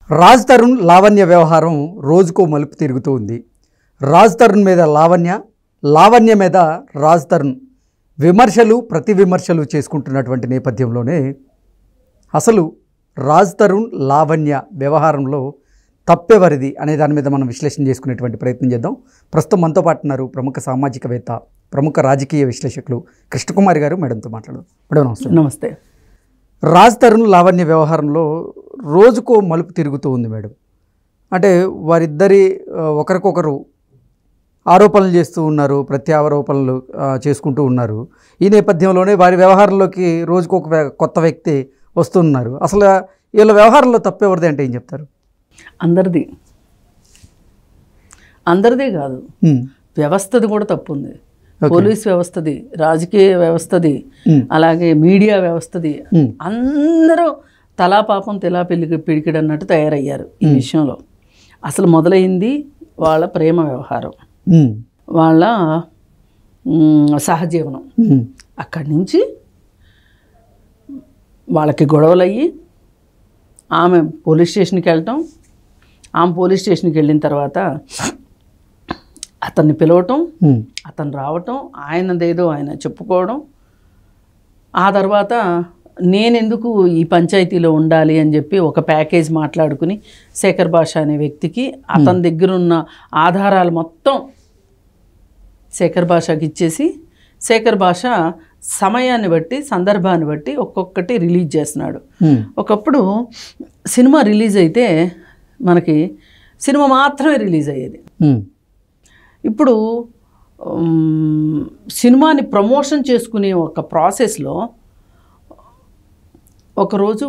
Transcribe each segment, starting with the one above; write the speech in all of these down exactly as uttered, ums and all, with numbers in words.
రాజ్ తరుణ్ లావణ్య వ్యవహారం రోజుకో మలుపు తిరుగుతూ ఉంది. రాజ్ తరుణ్ మీద లావణ్య, లావణ్య మీద రాజ్ తరుణ్ విమర్శలు ప్రతి విమర్శలు చేసుకుంటున్నటువంటి నేపథ్యంలోనే అసలు రాజ్ తరుణ్ లావణ్య వ్యవహారంలో తప్పెవరిది అనే దాని మీద మనం విశ్లేషణ చేసుకునేటువంటి ప్రయత్నం చేద్దాం. ప్రస్తుతం మనతో పాటు ఉన్నారు ప్రముఖ సామాజికవేత్త, ప్రముఖ రాజకీయ విశ్లేషకులు కృష్ణకుమారి గారు. మేడంతో మాట్లాడదాం. మేడం నమస్తే. నమస్తే. రాజ్ తరుణ్ లావణ్య వ్యవహారంలో రోజుకో మలుపు తిరుగుతూ ఉంది మేడం. అంటే వారిద్దరి ఒకరికొకరు ఆరోపణలు చేస్తూ ఉన్నారు, ప్రత్యారోపణలు చేసుకుంటూ ఉన్నారు. ఈ నేపథ్యంలోనే వారి వ్యవహారంలోకి రోజుకొక కొత్త వ్యక్తి వస్తున్నారు. అసలు వీళ్ళ వ్యవహారంలో తప్పెవరిది అంటే ఏం చెప్తారు? అందరిది అందరిదే కాదు, వ్యవస్థది కూడా తప్పు ఉంది. పోలీస్ వ్యవస్థది, రాజకీయ వ్యవస్థది, అలాగే మీడియా వ్యవస్థది. అందరూ తలా పాపం తెలా పిల్లి పిడికిడు అన్నట్టు తయారయ్యారు ఈ విషయంలో. అసలు మొదలైంది వాళ్ళ ప్రేమ వ్యవహారం, వాళ్ళ సహజీవనం. అక్కడి నుంచి వాళ్ళకి గొడవలయ్యి ఆమె పోలీస్ స్టేషన్కి వెళ్ళటం, ఆమె పోలీస్ స్టేషన్కి వెళ్ళిన తర్వాత అతన్ని పిలవటం, అతను రావటం, ఆయనదేదో ఆయన చెప్పుకోవడం. ఆ తర్వాత నేనెందుకు ఈ పంచాయతీలో ఉండాలి అని చెప్పి ఒక ప్యాకేజ్ మాట్లాడుకుని శేఖర్ భాష అనే వ్యక్తికి అతని దగ్గర ఉన్న ఆధారాలు మొత్తం శేఖర్ భాషకి ఇచ్చేసి, శేఖర్ భాష సమయాన్ని బట్టి సందర్భాన్ని బట్టి ఒక్కొక్కటి రిలీజ్ చేస్తున్నాడు. ఒకప్పుడు సినిమా రిలీజ్ అయితే మనకి సినిమా మాత్రమే రిలీజ్ అయ్యేది. ఇప్పుడు సినిమాని ప్రమోషన్ చేసుకునే ఒక ప్రాసెస్లో ఒకరోజు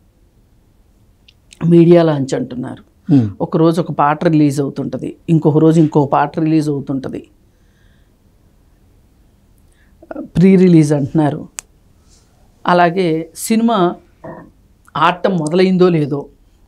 మీడియా లాంచ్ అంటున్నారు, ఒకరోజు ఒక పాట రిలీజ్ అవుతుంటుంది, ఇంకొక రోజు ఇంకో పాట రిలీజ్ అవుతుంటుంది, ప్రీ రిలీజ్ అంటున్నారు. అలాగే సినిమా ఆడటం మొదలైందో లేదో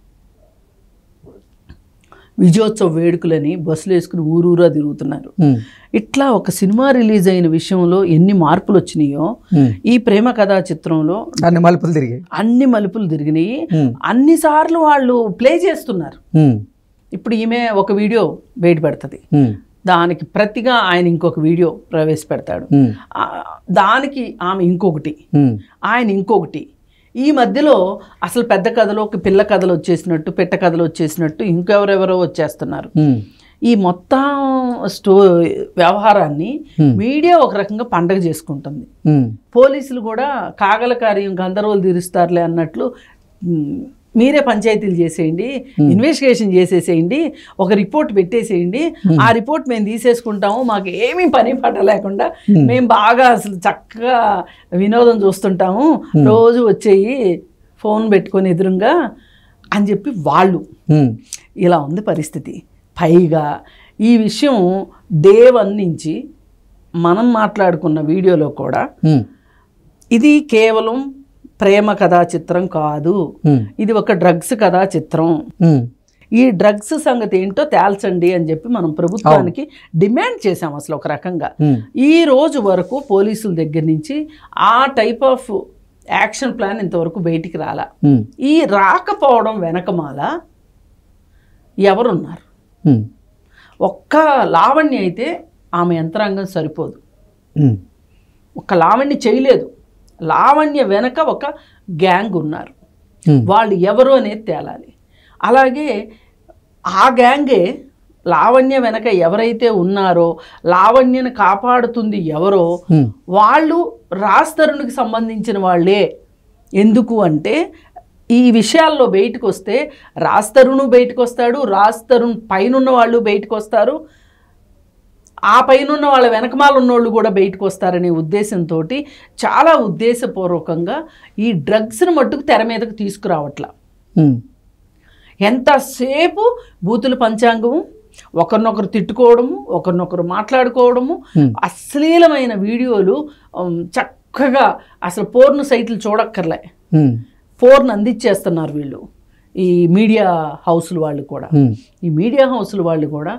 విజయోత్సవ వేడుకలని బస్సులు వేసుకుని ఊరూరా తిరుగుతున్నారు. ఇట్లా ఒక సినిమా రిలీజ్ అయిన విషయంలో ఎన్ని మార్పులు వచ్చినాయో ఈ ప్రేమ కథా చిత్రంలో అన్ని మలుపులు తిరిగాయి. అన్ని మలుపులు తిరిగినాయి. అన్నిసార్లు వాళ్ళు ప్లే చేస్తున్నారు. ఇప్పుడు ఈమె ఒక వీడియో బయట పెడుతుంది, దానికి ప్రతిగా ఆయన ఇంకొక వీడియో ప్రవేశపెడతాడు, దానికి ఆమె ఇంకొకటి, ఆయన ఇంకొకటి. ఈ మధ్యలో అసలు పెద్ద కథలోకి పిల్ల కథలు వచ్చేసినట్టు, పెట్ట కథలు వచ్చేసినట్టు ఇంకెవరెవరో వచ్చేస్తున్నారు. ఈ మొత్తం స్టో వ్యవహారాన్ని మీడియా ఒక రకంగా పండగ చేసుకుంటుంది. పోలీసులు కూడా కాగల కార్యం గందరగోళం తీరుస్తారులే అన్నట్లు మీరే పంచాయతీలు చేసేయండి, ఇన్వెస్టిగేషన్ చేసేసేయండి, ఒక రిపోర్ట్ పెట్టేసేయండి, ఆ రిపోర్ట్ మేము తీసేసుకుంటాము, మాకు ఏమీ పని పట్ట లేకుండా మేము బాగా అసలు చక్కగా వినోదం చూస్తుంటాము, రోజు వచ్చేయి ఫోన్ పెట్టుకొని ఎదురుగా అని చెప్పి వాళ్ళు. ఇలా ఉంది పరిస్థితి. పైగా ఈ విషయం డే వన్ నుంచి మనం మాట్లాడుకున్న వీడియోలో కూడా ఇది కేవలం ప్రేమ కథా చిత్రం కాదు, ఇది ఒక డ్రగ్స్ కథా చిత్రం, ఈ డ్రగ్స్ సంగతి ఏంటో తేల్చండి అని చెప్పి మనం ప్రభుత్వానికి డిమాండ్ చేసాం. అసలు ఒక రకంగా ఈ రోజు వరకు పోలీసుల దగ్గర నుంచి ఆ టైప్ ఆఫ్ యాక్షన్ ప్లాన్ ఇంతవరకు బయటికి రాలా. ఈ రాకపోవడం వెనకమాల ఎవరున్నారు? ఒక్క లావణ్య అయితే ఆమె యంత్రాంగం సరిపోదు, ఒక్క లావణ్య చేయలేదు. లావణ్య వెనక ఒక గ్యాంగ్ ఉన్నారు, వాళ్ళు ఎవరు అనేది తేలాలి. అలాగే ఆ గ్యాంగే లావణ్య వెనక ఎవరైతే ఉన్నారో, లావణ్యను కాపాడుతుంది ఎవరో వాళ్ళు రాజ్ తరుణ్కి సంబంధించిన వాళ్ళే. ఎందుకు అంటే ఈ విషయాల్లో బయటకు వస్తే రాజ్ తరుణ్ బయటకు వస్తాడు, రాజ్ తరుణ్ పైనున్న వాళ్ళు బయటకు వస్తారు, ఆ పైనున్న వాళ్ళ వెనకమాల ఉన్నోళ్ళు కూడా బయటకు వస్తారనే ఉద్దేశంతో చాలా ఉద్దేశపూర్వకంగా ఈ డ్రగ్స్ని మట్టుకు తెర మీదకు తీసుకురావట్లా. ఎంతసేపు బూతుల పంచాంగము, ఒకరినొకరు తిట్టుకోవడము, ఒకరినొకరు మాట్లాడుకోవడము, అశ్లీలమైన వీడియోలు, చక్కగా అసలు పోర్న్ సైట్లు చూడక్కర్లే, పోర్న్ అందించేస్తున్నారు వీళ్ళు. ఈ మీడియా హౌస్లు వాళ్ళు కూడా ఈ మీడియా హౌస్లు వాళ్ళు కూడా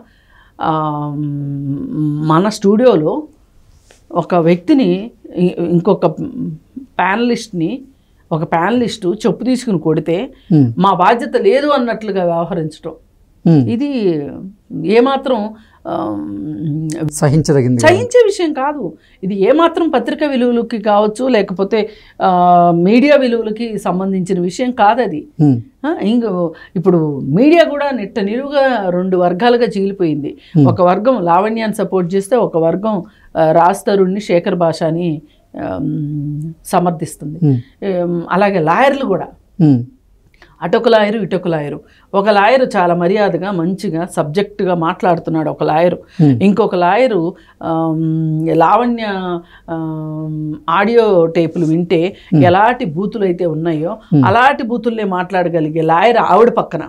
మన స్టూడియోలో ఒక వ్యక్తిని, ఇంకొక ప్యానలిస్ట్ని ఒక ప్యానలిస్టు చెప్పు తీసుకుని కొడితే మా బాధ్యత లేదు అన్నట్లుగా వ్యవహరించడం, ఇది ఏమాత్రం సహించదగింది సహించే విషయం కాదు. ఇది ఏమాత్రం పత్రికా విలువలకి కావచ్చు, లేకపోతే మీడియా విలువలకి సంబంధించిన విషయం కాదు అది. ఇంక ఇప్పుడు మీడియా కూడా నిట్ట నిలువుగా రెండు వర్గాలుగా చీలిపోయింది. ఒక వర్గం లావణ్యాన్ని సపోర్ట్ చేస్తే, ఒక వర్గం రాజ్ తరుణ్ని, శేఖర్ భాషని సమర్థిస్తుంది. అలాగే లాయర్లు కూడా అటొక లాయరు ఇటొక లాయరు. ఒక లాయరు చాలా మర్యాదగా మంచిగా సబ్జెక్టుగా మాట్లాడుతున్నాడు ఒక లాయరు, ఇంకొక లాయరు లావణ్య ఆడియో టేపులు వింటే ఎలాంటి బూతులు అయితే ఉన్నాయో అలాంటి బూతుల్నే మాట్లాడగలిగే లాయర్ ఆవిడ పక్కన.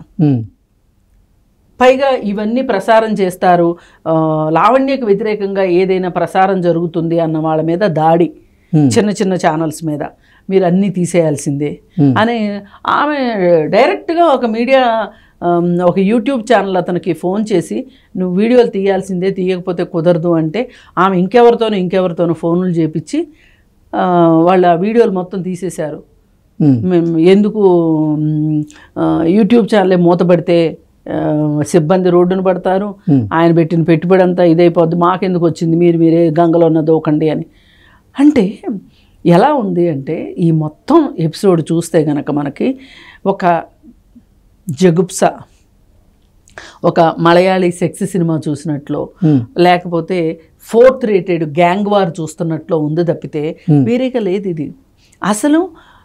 పైగా ఇవన్నీ ప్రసారం చేస్తారు, లావణ్యకు వ్యతిరేకంగా ఏదైనా ప్రసారం జరుగుతుంది అన్న వాళ్ళ మీద దాడి, చిన్న చిన్న ఛానల్స్ మీద మీరు అన్నీ తీసేయాల్సిందే అని ఆమె డైరెక్ట్గా ఒక మీడియా ఒక యూట్యూబ్ ఛానల్ అతనికి ఫోన్ చేసి నువ్వు వీడియోలు తీయాల్సిందే, తీయకపోతే కుదరదు అంటే ఆమె ఇంకెవరితోనూ ఇంకెవరితోనూ ఫోన్లు చేపించి వాళ్ళ వీడియోలు మొత్తం తీసేశారు. మేము ఎందుకు యూట్యూబ్ ఛానలే మూతపడితే సిబ్బంది రోడ్డును పడతారు, ఆయన పెట్టిన పెట్టుబడి అంతా ఇదైపోద్ది, మాకెందుకు వచ్చింది, మీరు మీరే గంగలో ఉన్న దోకండి అని. అంటే ఎలా ఉంది అంటే ఈ మొత్తం ఎపిసోడ్ చూస్తే కనుక మనకి ఒక జగుప్స, ఒక మలయాళీ సెక్స్ సినిమా చూసినట్లు, లేకపోతే ఫోర్త్ రేటెడ్ గ్యాంగ్ వార్ చూస్తున్నట్లు ఉంది తప్పితే వేరేగా లేదు. ఇది అసలు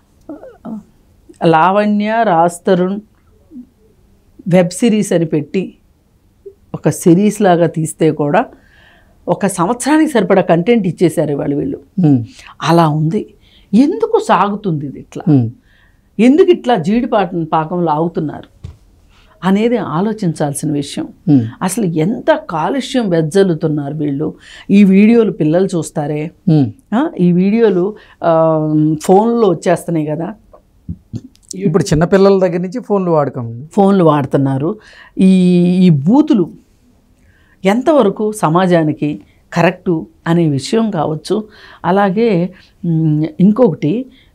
లావణ్య రాజ్ తరుణ్ వెబ్ సిరీస్ అని పెట్టి ఒక సిరీస్ లాగా తీస్తే కూడా ఒక సంవత్సరానికి సరిపడా కంటెంట్ ఇచ్చేశారు వాళ్ళు వీళ్ళు. అలా ఉంది. ఎందుకు సాగుతుంది ఇది ఇట్లా, ఎందుకు ఇట్లా జీడిపాట పాకంలో ఆగుతున్నారు అనేది ఆలోచించాల్సిన విషయం. అసలు ఎంత కాలుష్యం వెజ్జల్లుతున్నారు వీళ్ళు. ఈ వీడియోలు పిల్లలు చూస్తారే, ఈ వీడియోలు ఫోన్లో వచ్చేస్తున్నాయి కదా, ఇప్పుడు చిన్నపిల్లల దగ్గర నుంచి ఫోన్లు వాడకం ఫోన్లు వాడుతున్నారు. ఈ ఈ బూతులు ఎంతవరకు సమాజానికి కరెక్టు అనే విషయం కావచ్చు. అలాగే ఇంకొకటి,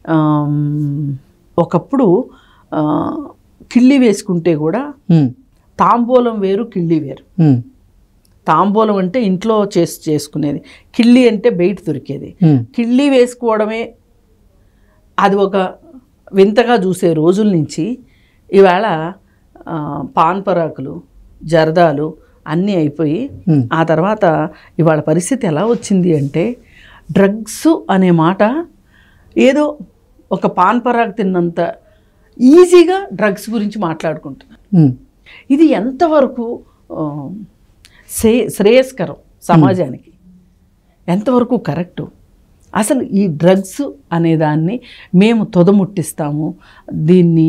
ఒకప్పుడు కిళ్ళి వేసుకుంటే కూడా తాంబూలం వేరు కిళ్ళి వేరు. తాంబూలం అంటే ఇంట్లో చేసి చేసుకునేది, కిళ్ళి అంటే బయట దొరికేది. కిళ్ళి వేసుకోవడమే అది ఒక వింతగా చూసే రోజుల నుంచి ఇవాళ పాన్ పరాకులు, జర్దాలు అన్నీ అయిపోయి ఆ తర్వాత ఇవాళ పరిస్థితి ఎలా వచ్చింది అంటే డ్రగ్స్ అనే మాట ఏదో ఒక పాన్ పరాగ్ తిన్నంత ఈజీగా డ్రగ్స్ గురించి మాట్లాడుకుంటున్నారు. ఇది ఎంతవరకు శ్రే శ్రేయస్కరం సమాజానికి, ఎంతవరకు కరెక్టు? అసలు ఈ డ్రగ్స్ అనేదాన్ని మేము తొదముట్టిస్తాము, దీన్ని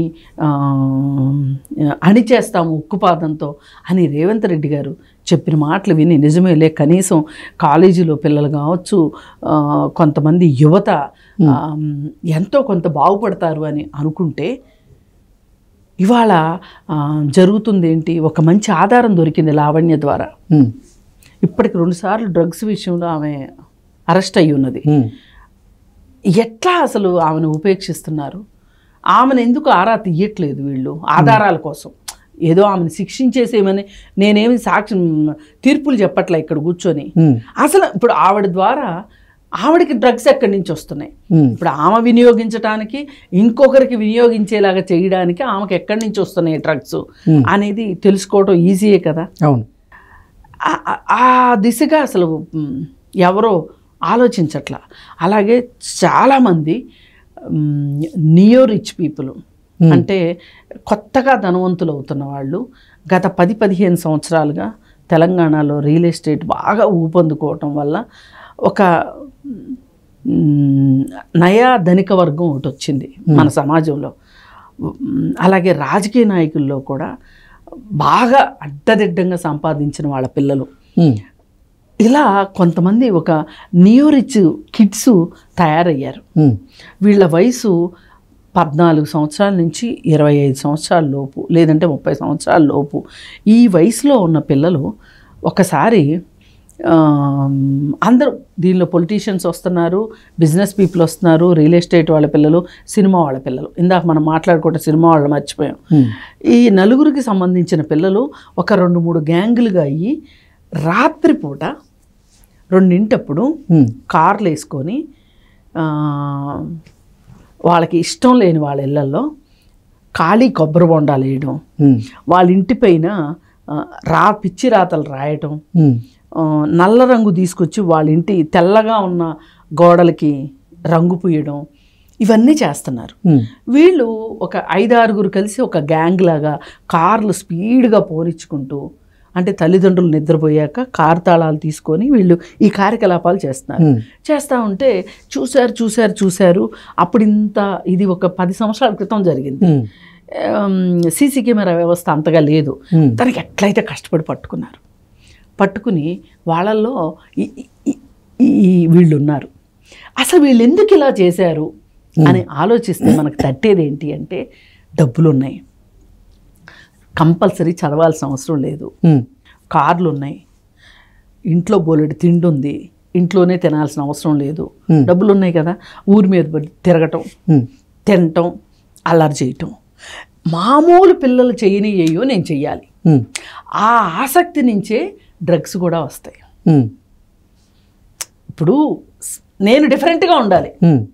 అణిచేస్తాము ఉక్కుపాదంతో అని రేవంత్ రెడ్డి గారు చెప్పిన మాటలు విని నిజమేలే, కనీసం కాలేజీలో పిల్లలు కావచ్చు, కొంతమంది యువత ఎంతో కొంత బాగుపడతారు అని అనుకుంటే ఇవాళ జరుగుతుంది ఏంటి? ఒక మంచి ఆధారం దొరికింది లావణ్య ద్వారా. ఇప్పటికి రెండుసార్లు డ్రగ్స్ విషయంలో ఆమె అరెస్ట్ అయ్యి ఉన్నది. ఎట్లా అసలు ఆమెను ఉపేక్షిస్తున్నారు? ఆమెను ఎందుకు ఆరా తీయట్లేదు వీళ్ళు ఆధారాల కోసం? ఏదో ఆమెను శిక్షించేసేమని నేనేమి సాక్షి తీర్పులు చెప్పట్లే ఇక్కడ కూర్చొని. అసలు ఇప్పుడు ఆవిడ ద్వారా ఆవిడకి డ్రగ్స్ ఎక్కడి నుంచి వస్తున్నాయి? ఇప్పుడు ఆమె వినియోగించడానికి, ఇంకొకరికి వినియోగించేలాగా చేయడానికి ఆమెకి ఎక్కడి నుంచి వస్తున్నాయి డ్రగ్స్ అనేది తెలుసుకోవడం ఈజీయే కదా. అవును. ఆ దిశగా అసలు ఎవరో ఆలోచించట్లా. అలాగే చాలామంది నియో రిచ్ పీపుల్, అంటే కొత్తగా ధనవంతులు అవుతున్న వాళ్ళు గత పది పదిహేను సంవత్సరాలుగా తెలంగాణలో రియల్ ఎస్టేట్ బాగా ఊపందుకోవటం వల్ల ఒక నయా ధనిక వర్గం ఒకటి వచ్చింది మన సమాజంలో. అలాగే రాజకీయ నాయకుల్లో కూడా బాగా అడ్డదిడ్డంగా సంపాదించిన వాళ్ళ పిల్లలు, ఇలా కొంతమంది ఒక నియో రిచ్ కిడ్స్ తయారయ్యారు. వీళ్ళ వయసు పద్నాలుగు సంవత్సరాల నుంచి ఇరవై ఐదు సంవత్సరాల లోపు, లేదంటే ముప్పై సంవత్సరాల లోపు. ఈ వయసులో ఉన్న పిల్లలు ఒకసారి అందరూ దీనిలో పొలిటీషియన్స్ వస్తున్నారు, బిజినెస్ పీపుల్ వస్తున్నారు, రియల్ ఎస్టేట్ వాళ్ళ పిల్లలు, సినిమా వాళ్ళ పిల్లలు. ఇందాక మనం మాట్లాడుకుంటే సినిమా వాళ్ళు మర్చిపోయాం. ఈ నలుగురికి సంబంధించిన పిల్లలు ఒక రెండు మూడు గ్యాంగులుగా అయ్యి రాత్రిపూట రెండింటప్పుడు కార్లు వేసుకొని వాళ్ళకి ఇష్టం లేని వాళ్ళ ఇళ్లలో ఖాళీ కొబ్బరి బొండాలు వేయడం, వాళ్ళ ఇంటి పైన రా పిచ్చి రాతలు రాయటం, నల్ల రంగు తీసుకొచ్చి వాళ్ళ ఇంటి తెల్లగా ఉన్న గోడలకి రంగు పూయడం, ఇవన్నీ చేస్తున్నారు. వీళ్ళు ఒక ఐదారుగురు కలిసి ఒక గ్యాంగ్ లాగా కార్లు స్పీడ్గా పోనిచ్చుకుంటూ, అంటే తల్లిదండ్రులు నిద్రపోయాక కారు తాళాలు తీసుకొని వీళ్ళు ఈ కార్యకలాపాలు చేస్తున్నారు. చేస్తూ ఉంటే చూశారు చూశారు చూశారు అప్పుడు ఇంత ఇది ఒక పది సంవత్సరాల క్రితం జరిగింది. సీసీ కెమెరా వ్యవస్థ అంతగా లేదు. తనకి ఎట్లయితే కష్టపడి పట్టుకున్నారు. పట్టుకుని వాళ్ళల్లో ఈ వీళ్ళు ఉన్నారు. అసలు వీళ్ళు ఎందుకు ఇలా చేశారు అని ఆలోచిస్తే మనకు తట్టేది ఏంటి అంటే డబ్బులు ఉన్నాయి, కంపల్సరీ చదవాల్సిన అవసరం లేదు, కార్లు ఉన్నాయి, ఇంట్లో బోలెడు తిండి ఉంది, ఇంట్లోనే తినాల్సిన అవసరం లేదు, డబ్బులు ఉన్నాయి కదా, ఊరి మీద తిరగటం, తినటం, అల్లరి చేయటం, మామూలు పిల్లలు చేయనియ్యో నేను చెయ్యాలి. ఆ ఆసక్తి నుంచే డ్రగ్స్ కూడా వస్తాయి. ఇప్పుడు నేను డిఫరెంట్గా ఉండాలి,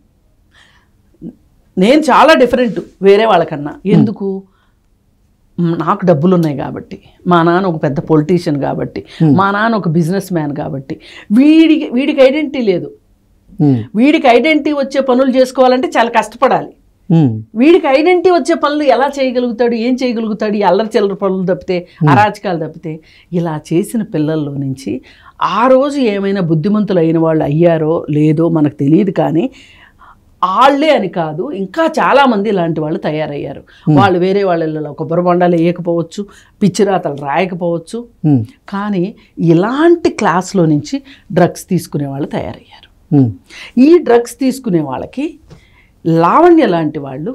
నేను చాలా డిఫరెంట్ వేరే వాళ్ళకన్నా. ఎందుకు? నాకు డబ్బులు ఉన్నాయి కాబట్టి, మా నాన్న ఒక పెద్ద పొలిటీషియన్ కాబట్టి, మా నాన్న ఒక బిజినెస్ మ్యాన్ కాబట్టి. వీడికి వీడికి ఐడెంటిటీ లేదు. వీడికి ఐడెంటిటీ వచ్చే పనులు చేసుకోవాలంటే చాలా కష్టపడాలి. వీడికి ఐడెంటిటీ వచ్చే పనులు ఎలా చేయగలుగుతాడు, ఏం చేయగలుగుతాడు? ఈ అల్లరి చిల్లర పనులు తప్పితే, అరాచకాలు తప్పితే. ఇలా చేసిన పిల్లల్లో నుంచి ఆ రోజు ఏమైనా బుద్ధిమంతులు అయిన వాళ్ళు అయ్యారో లేదో మనకు తెలియదు, కానీ వాళ్ళే అని కాదు, ఇంకా చాలామంది ఇలాంటి వాళ్ళు తయారయ్యారు. వాళ్ళు వేరే వాళ్ళ కొబ్బరి బొండాలు వేయకపోవచ్చు, పిచ్చిరాతలు రాయకపోవచ్చు, కానీ ఇలాంటి క్లాస్లో నుంచి డ్రగ్స్ తీసుకునే వాళ్ళు తయారయ్యారు. ఈ డ్రగ్స్ తీసుకునే వాళ్ళకి లావణ్య లాంటి వాళ్ళు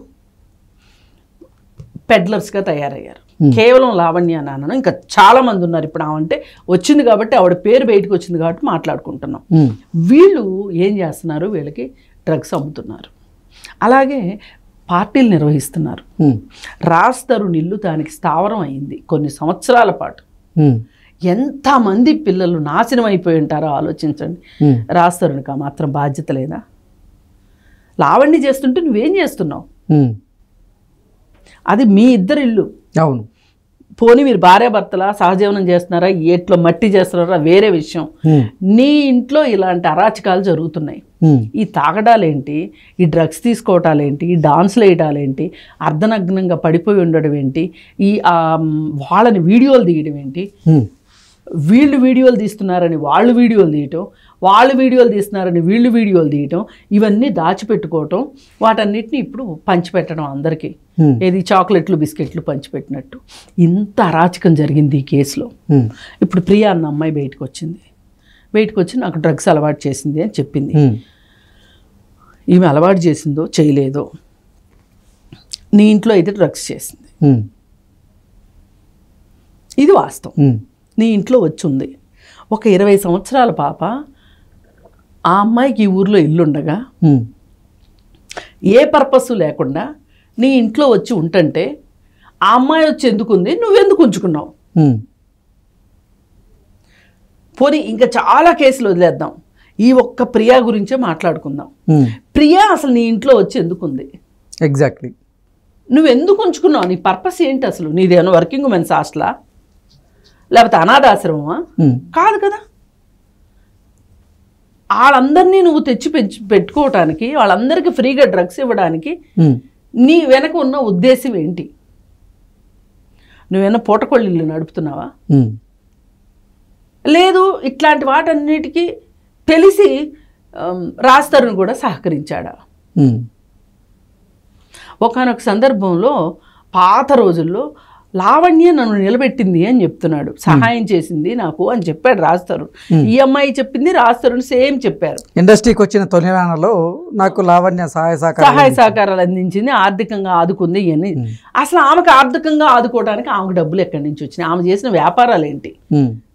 పెడ్లర్స్గా తయారయ్యారు. కేవలం లావణ్య నాన్నను ఇంకా చాలామంది ఉన్నారు. ఇప్పుడు ఆవంటే వచ్చింది కాబట్టి ఆవిడ పేరు బయటకు వచ్చింది కాబట్టి మాట్లాడుకుంటున్నాం. వీళ్ళు ఏం చేస్తున్నారు? వీళ్ళకి డ్రగ్స్ అమ్ముతున్నారు, అలాగే పార్టీలు నిర్వహిస్తున్నారు. రాజ్ తరుణ్ ఇల్లు దానికి స్థావరం అయింది కొన్ని సంవత్సరాల పాటు. ఎంతమంది పిల్లలు నాశనం అయిపోయి ఉంటారో ఆలోచించండి. రాజ్ తరుణ్కి మాత్రం బాధ్యత లేదా? లావణ్య చేస్తుంటే నువ్వేం చేస్తున్నావు? అది మీ ఇద్దరి ఇల్లు. అవును, పోనీ మీరు భార్యాభర్తలా సహజీవనం చేస్తున్నారా, ఎట్లో మట్టి చేస్తున్నారా వేరే విషయం. నీ ఇంట్లో ఇలాంటి అరాచకాలు జరుగుతున్నాయి. ఈ తాగడాలేంటి, ఈ డ్రగ్స్ తీసుకోవటాలేంటి, ఈ డాన్సులు వేయటాలేంటి, అర్ధనగ్నంగా పడిపోయి ఉండడం ఏంటి, ఈ వాళ్ళని వీడియోలు తీయడం ఏంటి, వీళ్ళు వీడియోలు తీస్తున్నారని వాళ్ళు వీడియోలు తీయటం, వాళ్ళు వీడియోలు తీస్తున్నారని వీళ్ళు వీడియోలు తీయటం, ఇవన్నీ దాచిపెట్టుకోవటం, వాటన్నిటిని ఇప్పుడు పంచిపెట్టడం అందరికీ. ఏది చాక్లెట్లు బిస్కెట్లు పంచిపెట్టినట్టు. ఇంత అరాచకం జరిగింది ఈ కేసులో. ఇప్పుడు ప్రియా అన్న అమ్మాయి బయటకు వచ్చింది. బయటకు వచ్చి నాకు డ్రగ్స్ అలవాటు చేసింది అని చెప్పింది. ఈమె అలవాటు చేసిందో చేయలేదో, నీ ఇంట్లో అయితే డ్రగ్స్ చేసింది, ఇది వాస్తవం. నీ ఇంట్లో వచ్చి ఉంది. ఒక ఇరవై సంవత్సరాల పాప, ఆ అమ్మాయికి ఈ ఊర్లో ఇల్లుండగా ఏ పర్పస్ లేకుండా నీ ఇంట్లో వచ్చి ఉంటుంటే ఆ అమ్మాయి వచ్చి ఎందుకుంది, నువ్వెందుకు ఉంచుకున్నావు? పోనీ ఇంకా చాలా కేసులు వదిలేద్దాం, ఈ ఒక్క ప్రియా గురించే మాట్లాడుకుందాం. ప్రియా అసలు నీ ఇంట్లో వచ్చి ఎందుకుంది? ఎగ్జాక్ట్లీ. నువ్వెందుకు ఉంచుకున్నావు? నీ పర్పస్ ఏంటి అసలు? నీదేమన్నా వర్కింగ్ ఉమెన్స్ హాస్టలా, లేకపోతే అనాథాశ్రమమా? కాదు కదా. వాళ్ళందరినీ నువ్వు తెచ్చి పెంచి పెట్టుకోవటానికి, వాళ్ళందరికీ ఫ్రీగా డ్రగ్స్ ఇవ్వడానికి నీ వెనక ఉన్న ఉద్దేశం ఏంటి? నువ్వేమన్నా పూటకొళ్ళిళ్ళు నడుపుతున్నావా? లేదు, ఇట్లాంటి వాటన్నిటికీ తెలిసి రాజ్ తరుణ్ కూడా సహకరించాడా? ఒకానొక సందర్భంలో పాత రోజుల్లో లావణ్య నన్ను నిలబెట్టింది అని చెప్తున్నాడు, సహాయం చేసింది నాకు అని చెప్పాడు రాజ్ తరుణ్. ఈ అమ్మాయి చెప్పింది, రాజ్ తరుణ్ సేమ్ చెప్పారు. ఇండస్ట్రీకి వచ్చిన తొలినాళ్ళలో నాకు లావణ్య సహాయ సహాయ సహకారాలు అందించింది, ఆర్థికంగా ఆదుకుంది అని. అసలు ఆమెకు ఆర్థికంగా ఆదుకోవడానికి ఆమెకు డబ్బులు ఎక్కడి నుంచి వచ్చినాయి? ఆమె చేసిన వ్యాపారాలు ఏంటి?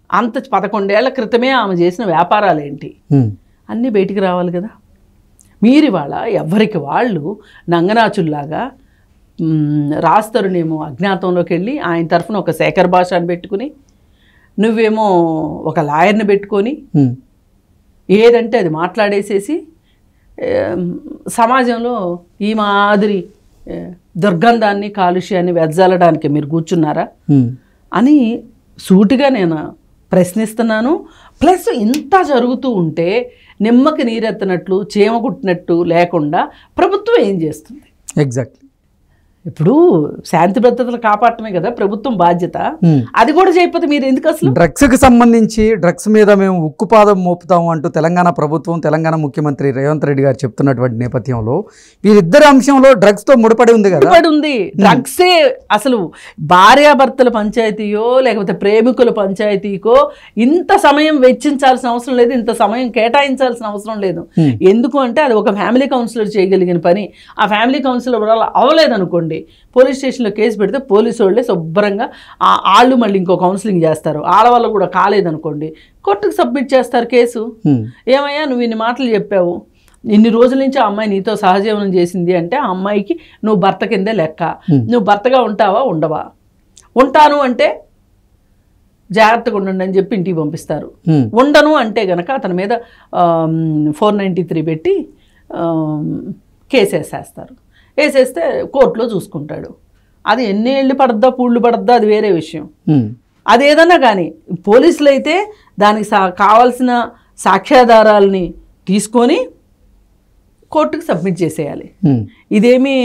అంత పదకొండేళ్ల క్రితమే ఆమె చేసిన వ్యాపారాలు ఏంటి అన్నీ బయటికి రావాలి కదా. మీరు ఇవాళ ఎవరికి వాళ్ళు నంగనాచుల్లాగా రాస్తరునేమో అజ్ఞాతంలోకి వెళ్ళి ఆయన తరఫున ఒక శేఖర్ భాషను పెట్టుకుని, నువ్వేమో ఒక లాయర్ని పెట్టుకొని ఏదంటే అది మాట్లాడేసేసి సమాజంలో ఈ మాదిరి దుర్గంధాన్ని కాలుష్యాన్ని వెదజల్లడానికి మీరు కూర్చున్నారా అని సూటిగా నేను ప్రశ్నిస్తున్నాను. ప్లస్ ఇంత జరుగుతూ ఉంటే నిమ్మకి నీరెత్తనట్లు చీమ కుట్టినట్టు లేకుండా ప్రభుత్వం ఏం చేస్తుంది? ఎగ్జాక్ట్లీ. ఇప్పుడు శాంతి భద్రతలు కాపాడటమే కదా ప్రభుత్వం బాధ్యత. అది కూడా చేయకపోతే మీరు ఎందుకు అసలు? డ్రగ్స్కి సంబంధించి డ్రగ్స్ మీద మేము ఉక్కుపాదం మోపుతాము అంటూ తెలంగాణ ప్రభుత్వం, తెలంగాణ ముఖ్యమంత్రి రేవంత్ రెడ్డి గారు చెప్తున్నటువంటి నేపథ్యంలో వీరిద్దరి అంశంలో డ్రగ్స్తో ముడిపడి ఉంది కదా. ముడిపడి ఉంది. డ్రగ్సే అసలు భార్యాభర్తల పంచాయతీయో లేకపోతే ప్రేమికుల పంచాయతీకో ఇంత సమయం వెచ్చించాల్సిన అవసరం లేదు, ఇంత సమయం కేటాయించాల్సిన అవసరం లేదు. ఎందుకు అంటే అది ఒక ఫ్యామిలీ కౌన్సిలర్ చేయగలిగిన పని. ఆ ఫ్యామిలీ కౌన్సిలర్ వల్ల అవ్వలేదనుకోండి, పోలీస్ స్టేషన్లో కేసు పెడితే పోలీసు వాళ్ళే శుభ్రంగా వాళ్ళు మళ్ళీ ఇంకో కౌన్సిలింగ్ చేస్తారు. వాళ్ళ వల్ల కూడా కాలేదనుకోండి కోర్టుకు సబ్మిట్ చేస్తారు కేసు. ఏమయ్యా నువ్వు ఇన్ని మాటలు చెప్పావు, ఇన్ని రోజుల నుంచి ఆ అమ్మాయి నీతో సహజీవనం చేసింది అంటే ఆ అమ్మాయికి నువ్వు భర్త కిందే లెక్క. నువ్వు భర్తగా ఉంటావా ఉండవా? ఉంటాను అంటే జాగ్రత్తగా ఉండండి అని చెప్పి ఇంటికి పంపిస్తారు. ఉండను అంటే గనక అతని మీద ఫోర్ నైంటీ త్రీ పెట్టి కేసు వేసేస్తారు. వేసేస్తే కోర్టులో చూసుకుంటాడు. అది ఎన్ని ఏళ్ళు పడద్దా పూళ్ళు పడద్దా అది వేరే విషయం. అదేదన్నా కానీ పోలీసులు అయితే దానికి సా కావాల్సిన సాక్ష్యాధారాలని తీసుకొని కోర్టుకు సబ్మిట్ చేసేయాలి. ఇదేమీ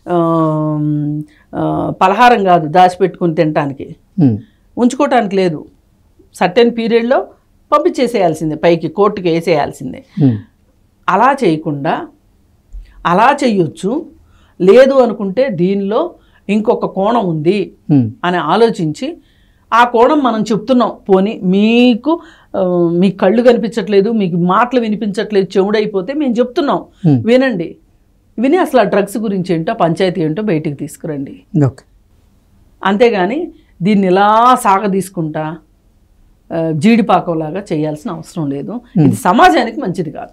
పలహారం కాదు దాచిపెట్టుకుని తినటానికి, ఉంచుకోవటానికి లేదు. సర్టెన్ పీరియడ్లో పంపించేసేయాల్సిందే, పైకి కోర్టుకి వేసేయాల్సిందే. అలా చేయకుండా అలా చెయ్యొచ్చు. లేదు అనుకుంటే దీనిలో ఇంకొక కోణం ఉంది అని ఆలోచించి ఆ కోణం మనం చెప్తున్నాం. పోనీ మీకు మీ కళ్ళు కనిపించట్లేదు, మీకు మాటలు వినిపించట్లేదు, చెవుడైపోతే మేము చెప్తున్నాం వినండి. విని అసలు ఆ డ్రగ్స్ గురించి ఏంటో పంచాయతీ ఏంటో బయటికి తీసుకురండి. అంతేగాని దీన్ని ఇలా సాగ తీసుకుంటా జీడిపాకంలాగా చేయాల్సిన అవసరం లేదు. ఇది సమాజానికి మంచిది కాదు.